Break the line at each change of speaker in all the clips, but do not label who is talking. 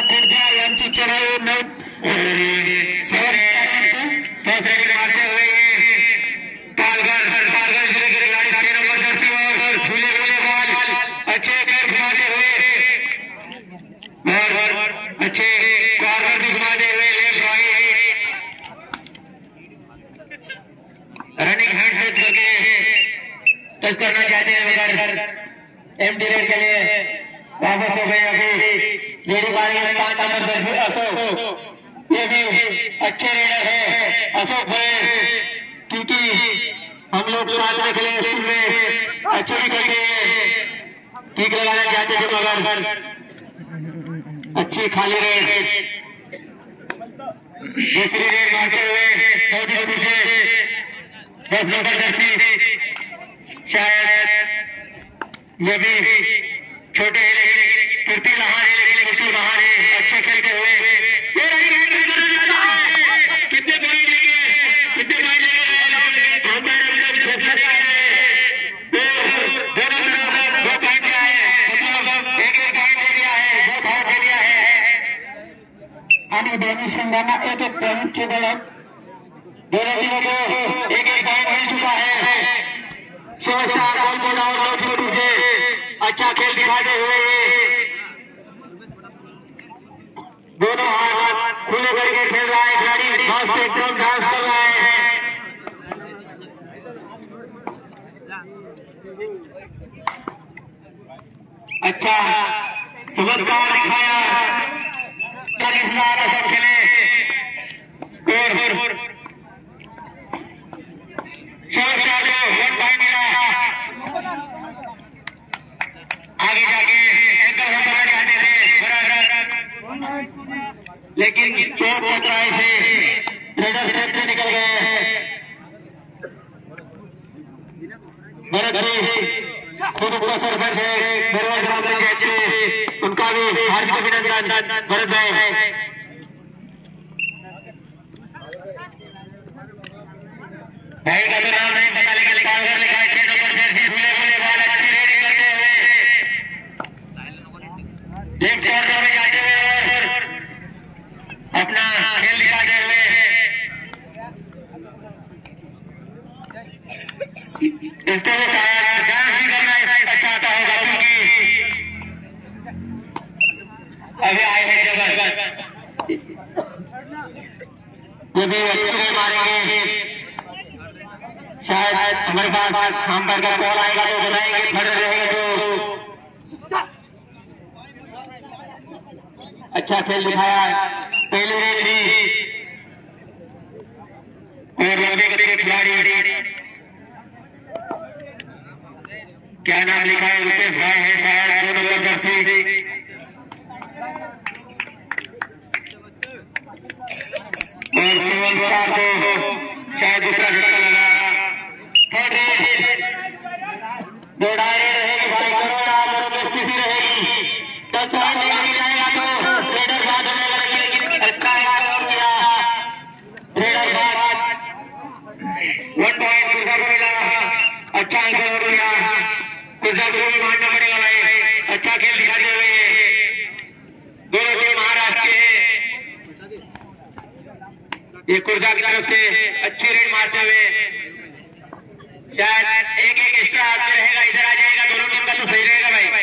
कुर्ता यांची चढाई मारते हुए पालघर जिले के खिलाड़ी 6 नंबर जर्सी और खुले बॉल अच्छे पैर घुमाते हुए और अच्छे कॉर्नर भी घुमाते हुए left right running hand touch करके टच करना चाहते हैं मगर एमडी रेड के लिए वापस हो गए। अभी लेडी पाएंगे 5 नंबर जर्सी अशोक, ये भी अच्छे रेडर है अशोक है, क्योंकि हम लोग साथ में खेले स्कूल में अच्छे भी खेलते हैं, ठीक लगाना चाहते थे मगर अच्छी खाली रेड दूसरी रेड मारते हुए मोदी पीछे 10 नंबर जर्सी शायद ये भी छोटे है लेकिन कीर्ति लहान है, लेकिन कीर्ति लहान है अच्छे खेलते हुए कितने पॉइंट आणि दोन्ही संघांना एक पॉइंटची धडक, दोनों टीमों को एक पॉइंट मिल चुका है। शेषा गोलकोला और लोधपुर से अच्छा खेल दिखाते हुए दोनों हाथ खुले करके खेल रहा है खिलाड़ी, मस्त एकदम डांस कर रहा है। अच्छा चमत्कार दिखाया करिश्मा सब खेले और शेषा को 1 पॉइंट मिला। आगे जाके एंकर हम बनाने आते थे लेकिन चोट टकराए से रेडर सेट से निकल गए हैं। भरत जी खुद पूरा सरपंच है भरवाड़ ग्राम पंचायत के, उनका भी हार्दिक अभिनंदन भरत भाई। भाई का तो नाम नहीं पता लेकिन पालघर लिखा है 6 नंबर जर्सी खुले बॉल अच्छी रेडिंग करते हुए लेफ्ट कॉर्नर में जाते हुए और अपना खेल दिखाते हुए इसको डांस भी करना अच्छा आता होगा क्योंकि अभी आए हैं जगह ये भी अच्छे मारेंगे। शायद हमारे पास हम पर का कॉल आएगा तो बताएंगे, खड़े रहेंगे तो अच्छा खेल दिखाया पहले रेड भी और लंबे गति के खिलाड़ी क्या नाम लिखा है रुपेश भाई है शायद 2 नंबर जर्सी और सेवन स्टार को शायद दूसरा झटका लगा। दौड़ाए रहेगी भाई, कोरोना स्थिति रहेगी 10 पॉइंट नहीं जाएगा तो रेडर बात होने लगेगी। अच्छा और किया रेडर बात 1 पॉइंट कुर्जा को मिला, अच्छा और किया कुर्जा को भी मानना पड़ेगा भाई, अच्छा खेल दिखाते हुए दोनों टीम महाराष्ट्र के ये कुर्जा की तरफ से अच्छी रेड मारते हुए शायद एक एक्स्ट्रा आदमी रहेगा, इधर आ जाएगा दोनों टीम का तो सही रहेगा भाई,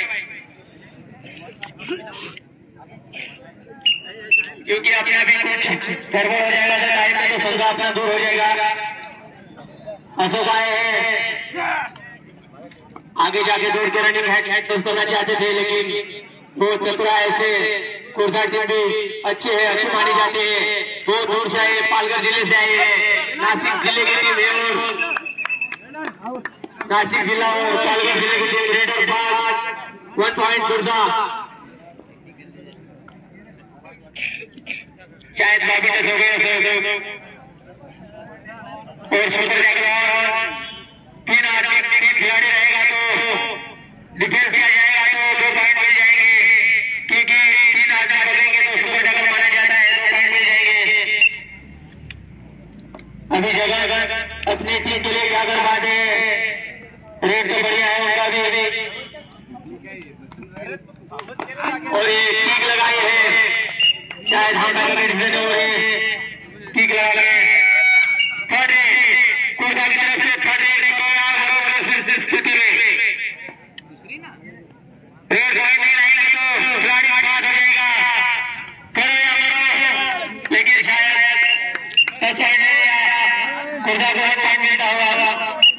क्योंकि अपना भी कुछ गड़बड़ हो जाएगा तो टाइम में तो संघा अपना दूर हो जाएगा। अशोक आए हैं आगे जाके दूर के रनिंग हेड टच करना चाहते थे लेकिन वो चतुरा ऐसे कुर्जा टीम भी अच्छी है, अच्छी मानी जाती है, बहुत दूर से आए पालघर जिले से आए हैं, नासिक जिले की टीम है और नासिक जिला और पालघर जिले की टीम रेडर 1 पॉइंट कुर्जा शायद लॉबी टच हो गए और सुपर जैकलॉन 3 आदमी 3 खिलाड़ी रहेगा तो डिफेंस किया जाएगा तो 2 पॉइंट मिल जाएंगे, क्योंकि 3 आदमी बदलेंगे तो सुपर जैकल माना जाता है, 2 पॉइंट मिल जाएंगे। अभी जगह अपनी टीम के लिए क्या करवा दे, रेड तो बढ़िया है उनका भी और ये ठीक लगाई है शायद हम ठीक लगा गए। थर्ड कोटा की तरफ से थर्ड स्थिति में रेड पॉइंट नहीं रहेंगे तो खिलाड़ी आउट हो जाएगा। करो या करो, लेकिन शायद टच पॉइंट नहीं आया। कोटा को पॉइंट मिलता हुआ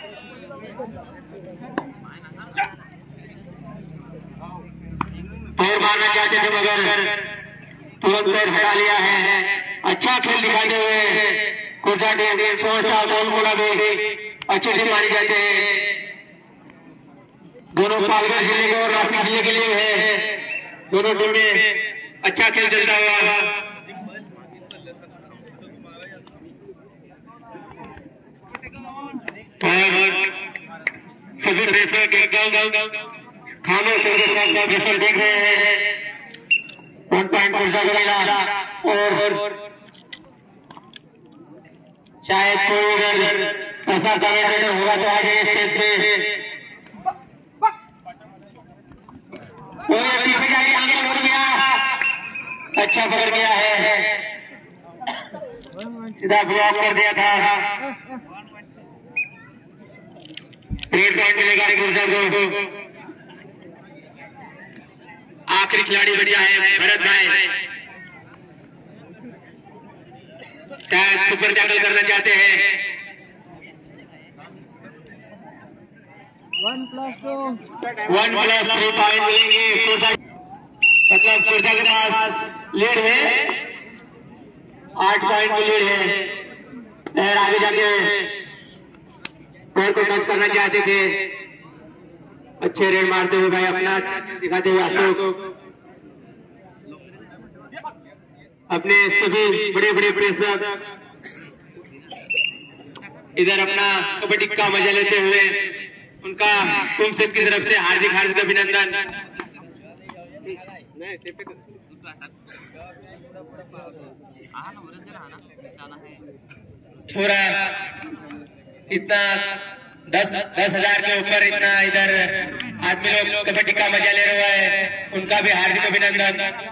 और मारना चाहते थे मगर तुरंत पैर हटा लिया है। अच्छा खेल दिखाते हुए कोटा टीम गोलकोला में अच्छे टीम मानी जाते हैं। दोनों पालघर जिले के और नासिक जिले के लिए है। दोनों टीम में अच्छा खेल चलता हुआ सभी दर्शक एकदम खामोश होकर देख रहे हैं। 1 पॉइंट कोटा करेगा और शायद कोई अगर ऐसा कमेंटेटर होगा तो आ जाए स्टेज पे। पीछे जाके आगे छोड़ गया, अच्छा पकड़ गया है, सीधा ब्लॉक कर दिया था। रेड पॉइंट मिलेगा गुर्जर को। आखिरी खिलाड़ी बढ़िया है भरत भाई, शायद सुपर टैकल करना चाहते हैं। 1+3 पॉइंट मिलेंगे। मतलब कोटा के पास लीड है, 8 पॉइंट की लीड है। और आगे जाके पैर को टच करना चाहते थे। अच्छे रेड मारते हुए भाई अपना दिखाते हुए अशोक अपने सभी बड़े बड़े प्रेशर इधर अपना कबड्डी का मजा लेते हुए उनका कुमसेट की तरफ से हार्दिक हार्दिक अभिनंदन। पूरा इतना 10,000 के ऊपर इतना इधर आदमी लोग कबड्डी का मजा ले रहा है, उनका भी हार्दिक अभिनंदन।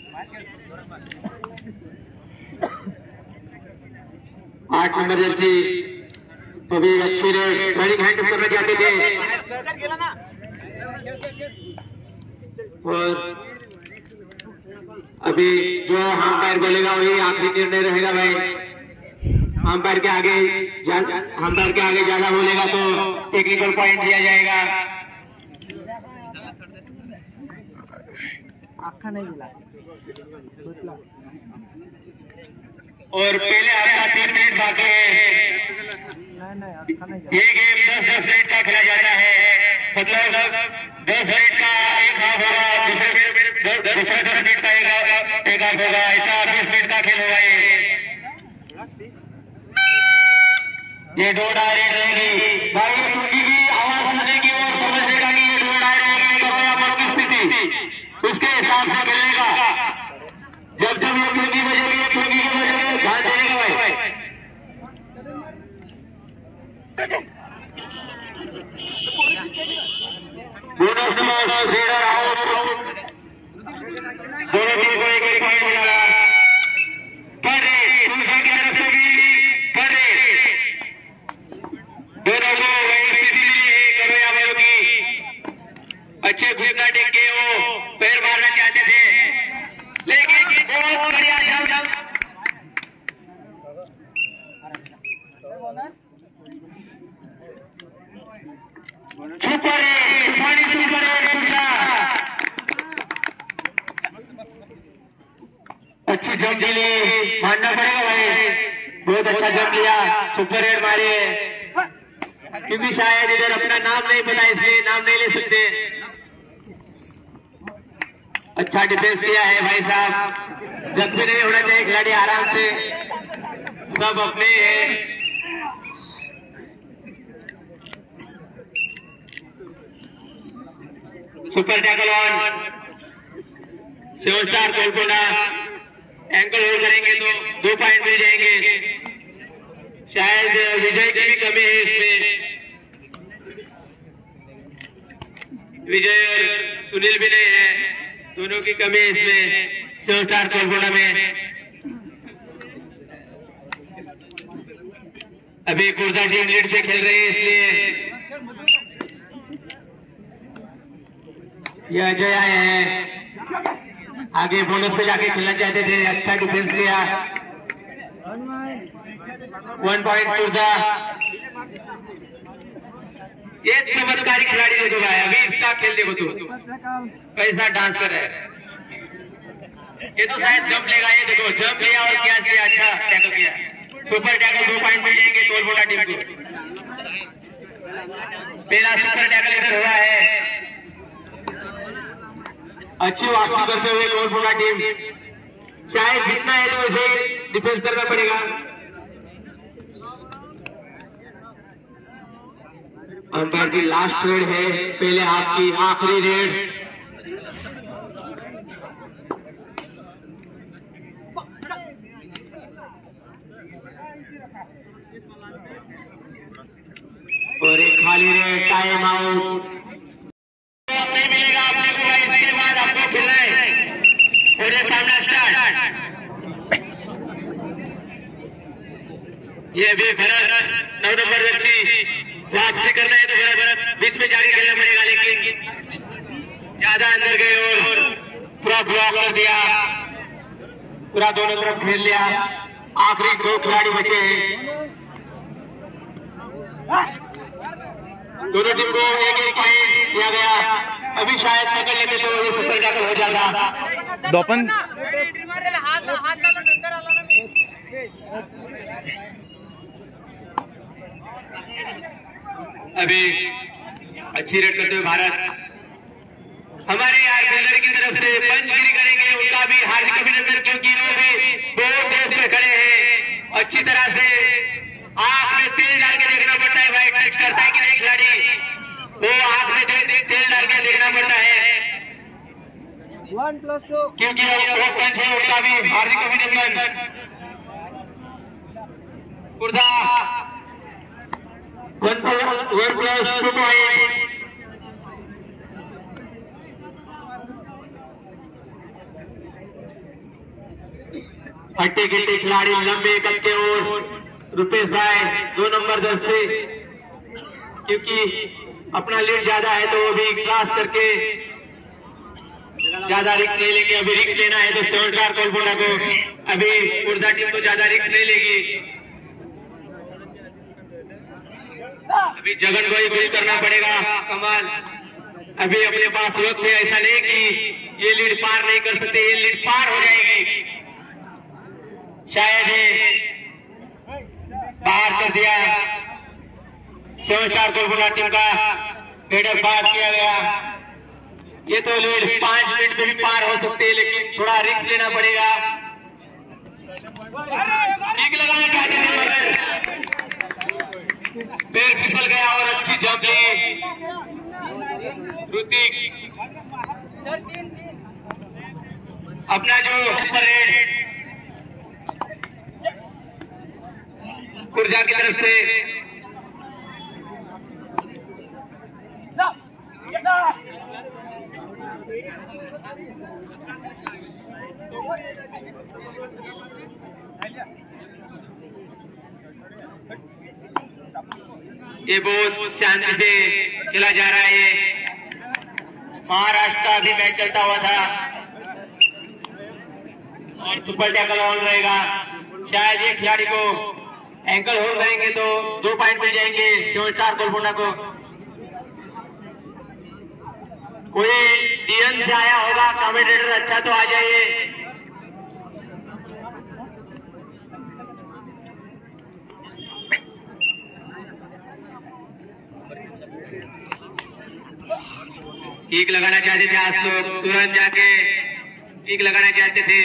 8 नंबर जर्सी अभी अच्छी रनिंग हैंड करना चाहते थे और अभी जो अंपायर बोलेगा वही आखिरी निर्णय रहेगा भाई। अंपायर के आगे ज्यादा बोलेगा तो टेक्निकल पॉइंट दिया जाएगा। और पहले आपका 3 मिनट बाकी है। ये गेम 10-10 मिनट का खेला जाता है, मतलब 10 मिनट का एक हाफ होगा, दूसरे 10 मिनट का एक हाफ होगा, ऐसा 20 मिनट का खेल होगा। ये 2 डायरेक्ट रहेगी भाई, क्योंकि भी आवाज सुनने की और समझने का कि ये 2 डायरेक्ट स्थिति उसके हिसाब से खेलने का। जब जब ये क्योंकि बजेगी क्योंकि के बजेगी ध्यान देगा भाई। दोनों टीम को एक पॉइंट मिला। दूसरे की तरफ से भी दोनों को वही स्थिति मिली है। कन्हैया भाई की अच्छे घुटना टेक के वो पैर मारना चाहते थे, लेकिन बहुत बढ़िया जंप सुपर अच्छी जंप ली, मानना पड़ेगा भाई, बहुत अच्छा जंप लिया, सुपर रेड मारी। क्योंकि शायद इधर अपना नाम नहीं पता इसलिए नाम नहीं ले सकते। अच्छा डिफेंस किया है भाई साहब, जख्मी नहीं होना चाहिए खिलाड़ी, आराम से सब अपने हैं। Super tackle on, 7 star Golconda ankle hold करेंगे तो 2 पॉइंट मिल जाएंगे। शायद विजय की भी कमी है इसमें, विजय और सुनील भी नहीं है, दोनों की कमी है इसमें 7 स्टार गोलकोंडा में। अभी कुर्जा टीम लीड पे खेल रही है, इसलिए यह अजय आए हैं। आगे बोनस पे जाके खेलना चाहते थे, अच्छा डिफेंस लिया। 1 पॉइंट कुर्जा। ये चमत्कारी खिलाड़ी देखो भाई, अभी इसका खेल देखो तू कैसा डांस कर रहा है। ये तो शायद जंप लेगा, ये देखो जंप लिया और कैच लिया, अच्छा टैकल किया, सुपर टैकल। 2 पॉइंट मिल जाएंगे गोलकोंडा टीम को। पहला सुपर टैकल इधर हुआ है, अच्छी वापसी करते हुए गोलकोंडा टीम। शायद जीतना है तो इसे डिफेंस करना पड़ेगा। अंपायर की लास्ट रेड है, पहले हाफ की आखिरी रेड। और एक खाली रेड, टाइम आउट। नहीं मिलेगा आपने को भाई, इसके बाद आपको खेलना है। और ये सामना स्टार्ट। ये भी भरत 9 नंबर बच्ची वापसी करना है तो भरत बीच में जाके खेलना पड़ेगा, लेकिन ज्यादा अंदर गए और पूरा ब्लॉक कर दिया, पूरा दोनों तरफ खेल लिया। आखिरी 2 खिलाड़ी बचे हैं, दोनों टीम को 1-1 पॉइंट दिया गया। अभी शायद पकड़ लेते तो ये सुपर टैकल हो जाता।
दोपन
अभी अच्छी रेड करते हुए भारत। हमारे यार बिल्डर की तरफ से पंचगिरी करेंगे, उनका भी हार्दिक अभिनंदन, क्योंकि वो भी बहुत देर से खड़े हैं। अच्छी तरह से आंख में तेल डाल के देखना पड़ता है भाई, टच करता है कि नहीं खिलाड़ी, वो आंख में तेल डाल के देखना पड़ता है, क्योंकि वो पंच है, उनका भी हार्दिक अभिनंदन। कुर्जा 1+2 पॉइंट। हट्टे गिट्टे खिलाड़ी लंबे कत्ते और रुपेश भाई 2 नंबर जर्सी, क्योंकि अपना लीड ज्यादा है तो वो भी क्रॉस करके ज्यादा रिक्स नहीं लेंगे। अभी रिक्स लेना है तो 7 स्टार गोलकोंडा को, अभी कुर्जा टीम तो ज्यादा रिक्स नहीं लेगी। अभी जगन को ही कुछ करना पड़ेगा कमाल। अभी अपने पास वक्त है, ऐसा नहीं कि ये लीड पार नहीं कर सकते, ये लीड पार हो जाएगी। शायद ये बाहर कर दिया, 7 स्टार गोलकोंडा टीम का हेडअप बाहर किया गया। ये तो लीड 5 मिनट में भी पार हो सकते है, लेकिन थोड़ा रिस्क लेना पड़ेगा। ठीक लगा, पैर फिसल गया और अच्छी जंप ली ऋतिक। अपना जो सुपर रेड कुर्जा की तरफ से ये बहुत शांति से खेला जा रहा है। महाराष्ट्र का भी मैच चलता हुआ था और सुपर टैकल ऑन रहेगा। शायद ये खिलाड़ी को एंकल होल्ड करेंगे तो 2 पॉइंट मिल जाएंगे 7 स्टार गोलकोंडा को। कोई डीएन से आया होगा कमेंटेटर, अच्छा तो आ जाइए। किक लगाना चाहते थे आज लोग, तुरंत जाके किक लगाना चाहते थे,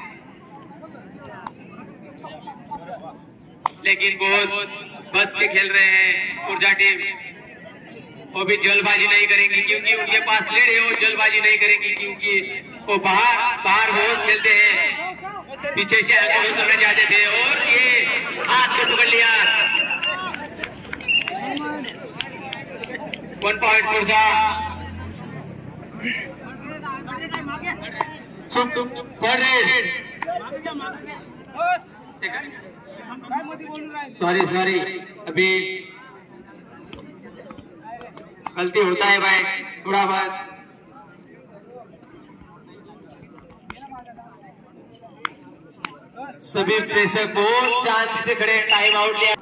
लेकिन बहुत बच के खेल रहे हैं ऊर्जा टीम। वो भी जल्दबाजी नहीं करेंगी क्योंकि उनके पास लीड है, वो जल्दबाजी नहीं करेंगी क्योंकि वो बाहर बहुत खेलते हैं। पीछे से एंकल करना चाहते थे और ये हाथ को पकड़ लिया। 1 पॉइंट ऊर्जा। सॉरी अभी गलती होता है भाई थोड़ा बहुत। सभी प्रेक्षक बहुत शांति से खड़े, टाइम आउट लिया।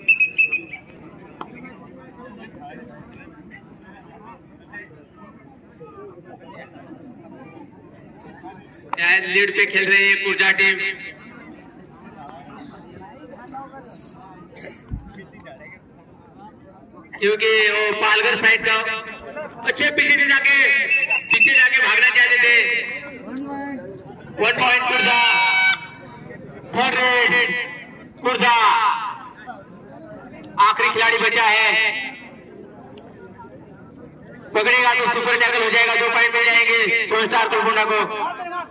लीड पे खेल रही है कुर्जा टीम। क्योंकि वो पालघर साइड का अच्छे पीछे जाके भागना चाहते थे। 1 पॉइंट कुर्जा, थर्ड रेड कुर्जा, आखिरी खिलाड़ी बचा है, पकड़ेगा तो सुपर टैकल हो जाएगा, 2 पॉइंट मिल जाएंगे सुपरस्टार गोलकुंडा को।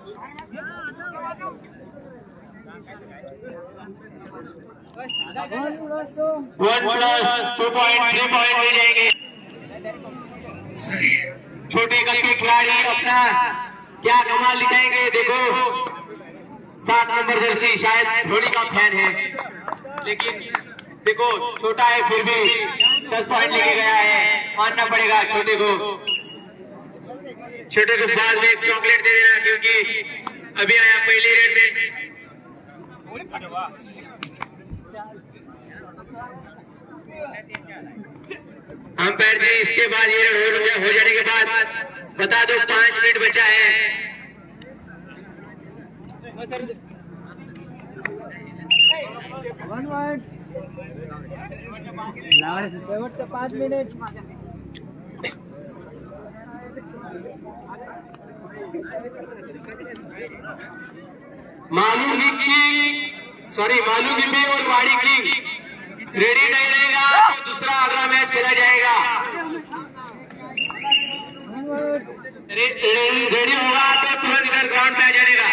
1 + 2 पॉइंट, 3 पॉइंट मिल जाएंगे। छोटे कद के खिलाड़ी अपना क्या कमाल दिखाएंगे, देखो 7 नंबर जर्सी, शायद धोनी का फैन है, लेकिन देखो छोटा है फिर भी 10 पॉइंट लेके गया है, मानना पड़ेगा छोटे को। छोटे को बाद में एक चॉकलेट दे देना, क्योंकि अभी आया पहली रेड में। अंपायर जी इसके बाद ये हो जाने के बाद बता दो 5 मिनट बचा है।
5 मिनट।
मालू गिम्बी और वाड़ी किंग रेडी नहीं रहेगा तो दूसरा अगला मैच खेला जाएगा। रेडी होगा तो तुरंत इधर ग्राउंड पे आ जाएगा।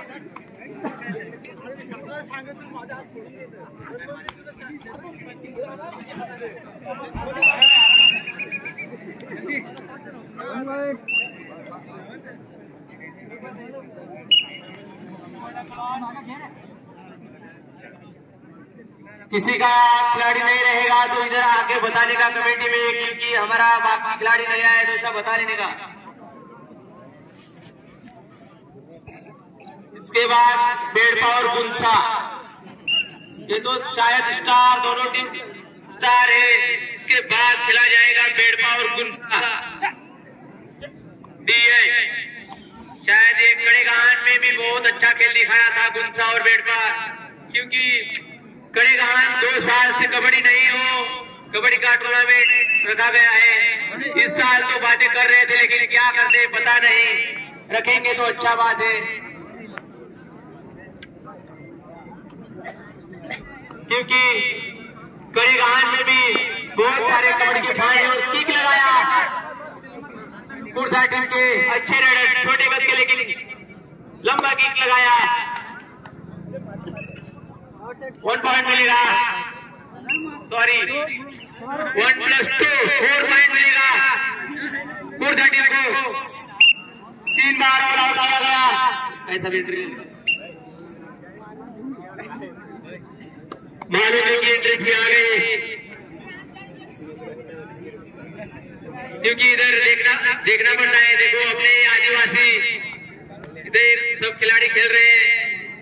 किसी का खिलाड़ी नहीं रहेगा तो इधर आके बताने का कमेटी में, क्योंकि हमारा बाकी खिलाड़ी नहीं आया तो ऐसा बता देने का। इसके बाद बेड़पा और गुंसा, ये तो शायद स्टार, दोनों टीम स्टार है। इसके बाद खेला जाएगा बेड़पा और गुंसा। शायद ये कड़ेगान में भी बहुत अच्छा खेल दिखाया था गुंसा और बेड़पा, क्योंकि कड़ेगान 2 साल से कबड्डी नहीं हो, कबड्डी का टूर्नामेंट रखा गया है। इस साल तो बातें कर रहे थे, लेकिन क्या करते पता नहीं, रखेंगे तो अच्छा बात है, क्योंकि कड़ेगान में भी बहुत सारे कबड्डी के फाइनल और किक लगाया कुर्जा टीम के अच्छे रेडर, छोटे कद के लेकिन लंबा किक लगाया। 1 पॉइंट मिलेगा, सॉरी 1 + 2 4 पॉइंट मिलेगा कुर्जा टीम को। 3 बार ऑल आउट किया गया, ऐसा विक्ट्री मालूम की एंट्री भी आ गई, क्योंकि इधर देखना पड़ता है। देखो अपने आदिवासी इधर सब खिलाड़ी खेल रहे हैं,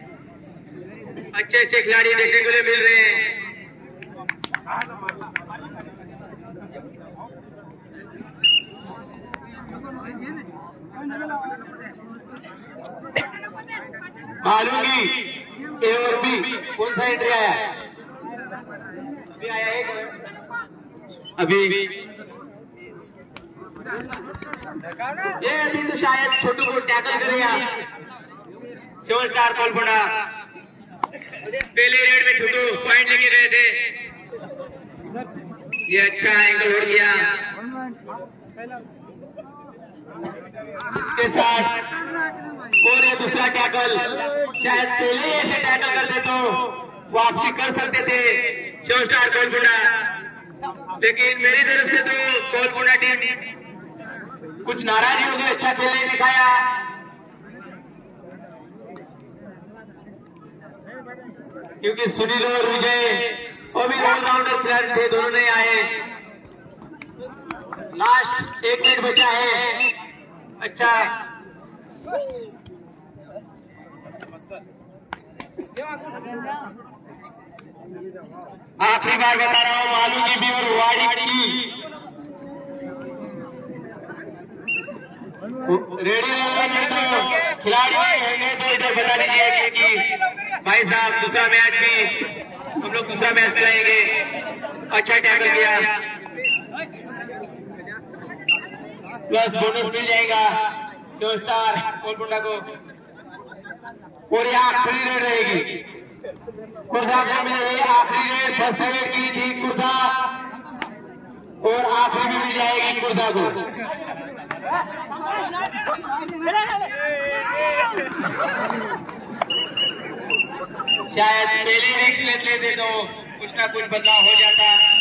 अच्छे खिलाड़ी देखने को मिल रहे हैं। मालूम की ए और बी कौन सा एंट्री आया? अभी आया एक, अभी ये अभी तो शायद छोटू को टैकल करेगा सुपरस्टार गोलकुंडा। पहले रेड में छोटू पॉइंट लेके गए थे, ये अच्छा एंगल उड़ गया। इसके साथ और ये दूसरा टैकल, शायद पहले ऐसे टैकल करते तो वापसी कर सकते थे सुपरस्टार गोलकुंडा, लेकिन मेरी तरफ से तो गोलकुंडा टीम कुछ नाराज हो गए, अच्छा खेलने दिखाया। क्योंकि सुनील और विजय वो भी ऑलराउंडर खिलाड़ी थे, दोनों नहीं आए। लास्ट 1 मिनट बचा है। अच्छा आखिरी बार बता रहा हूँ, मालू की भी और वाड़ी की रेडी है तो खिलाड़ी होंगे तो इधर बता दीजिए, क्योंकि भाई साहब दूसरा मैच भी हम लोग दूसरा मैच खिलाएंगे। अच्छा टैकल किया, प्लस बोनस मिल जाएगा शो स्टार गोलकुंडा को। और ये आखिरी रेड रहेगी, कुर्जा को मिलेगी आखिरी रेड। फर्स्ट रेड की थी कुर्जा और आखिरी भी मिल जाएगी कुर्जा को। शायद पहले रिक्स लेते तो कुछ ना कुछ बदलाव हो जाता।